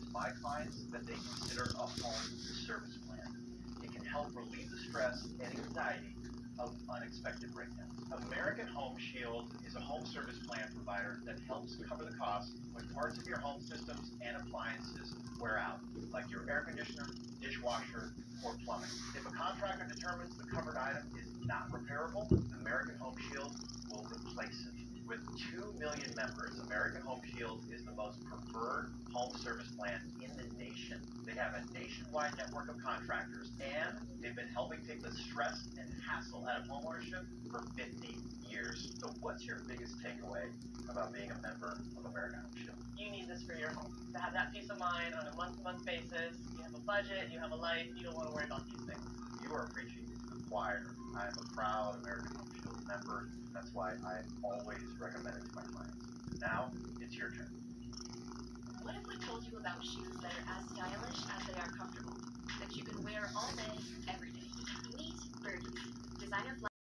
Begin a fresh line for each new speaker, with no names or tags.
my clients that they consider a home service plan. It can help relieve the stress and anxiety of unexpected breakdowns. American Home Shield is a home service plan provider that helps cover the costs when parts of your home systems and appliances wear out, like your air conditioner, dishwasher, or plumbing. If a contractor determines the covered item is not repairable, American Home Shield will replace it. With 2 million members, American Home Shield is the most preferred home service plan in the nation. They have a nationwide network of contractors, and they've been helping take the stress and hassle out of homeownership for 50 years. So what's your biggest takeaway about being a member of American Home Shield?
You need this for your home. To have that peace of mind on a month-to-month basis. You have a budget, you have a life, you don't want to worry about these things.
You are preaching to the choir. I am a proud American Home Shield member. That's why I always recommend it to my clients. Now, it's your turn.
What if we told you about shoes that are as stylish as they